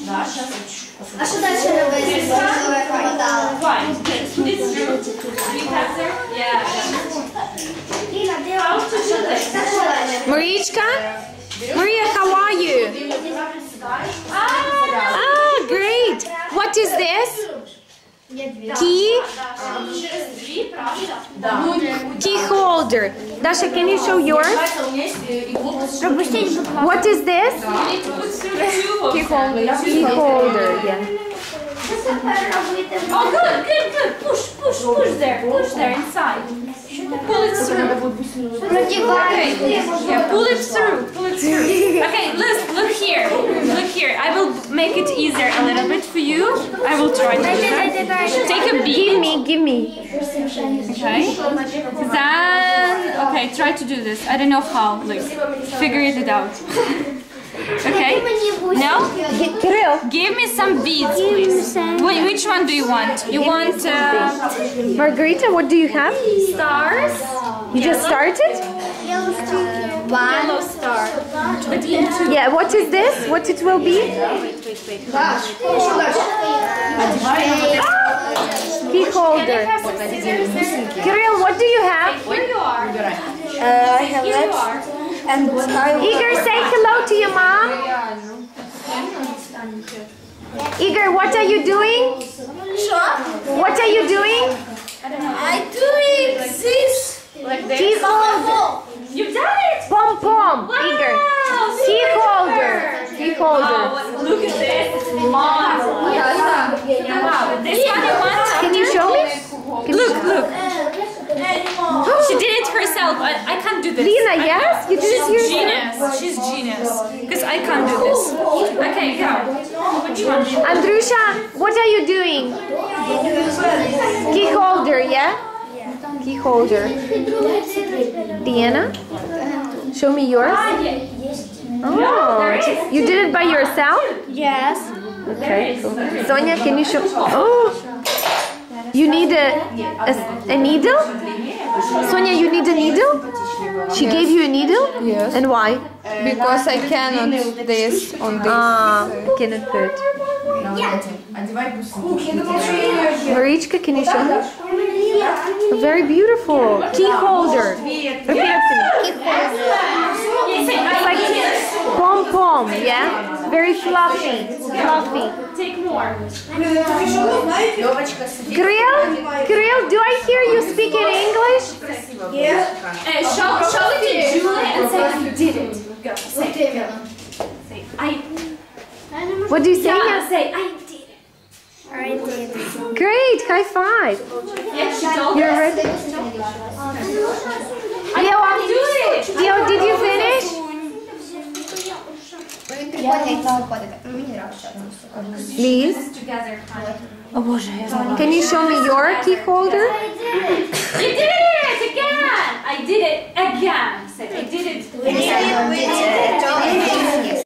А що далі робити? Fine. It's true. Do you have there? Yeah. How to do this? Marichka? Maria, how are you? Ah, great. What is this? Key? Key holder. Dasha, can you show yours? What is this? Key holder. Key holder, yeah. Oh, good, good, good. Push there inside. Pull it through. Okay. Yeah, pull it through. Okay, look here. Look here. I will make it easier a little bit for you. I will try to do that. Take a bead. Give me. Okay. Then, okay, try to do this. I don't know how. Like, figure it out. Okay. Now, Kirill. give me some beads, please. Which one do you want? You want Margarita, what do you have? stars? You just started? Yellow star. Yeah, what is this? What it will be? Key holder. Kirill, what do you have? Here you are. I have Here you are. Igor, say hello to your mom. Igor, what are you doing? What are you doing? I'm doing this. Like this. Key holder. You've done it. Pom pom. Igor. Wow, Key holder. Key holder. Oh, look at this. Marvelous. Wow. This one you want? Can you show me? Look. She did it herself. I can't do this. Lina, yes? You did it She's yourself? genius. She's genius. Because I can't do this. Okay, go. Which one? Andrusha, what are you doing? Key holder, yeah? Key holder. Diana? Show me yours. Oh, you did it by yourself? Yes. Okay, cool. Sonia, can you show? Oh, you need a needle? Sonia, you need a needle? She gave you a needle? Yes. And why? Because I cannot this on this. Cannot put. Marichka, can you show me? Very beautiful. Key holder. Repeat after me. It's like pom pom, yeah? Very fluffy. Take more. Kirill, do I hear you speak in English? Show it to Julie and say I did it. Go. Say I. What do you say? Yeah, say I did it. I did. Great, high five. Yeah, she told You're us. ready? I want to do it. Leo, did you finish? Please. Together. Can you show me your key holder? You did it again. I did it again. Say I did it. We did it.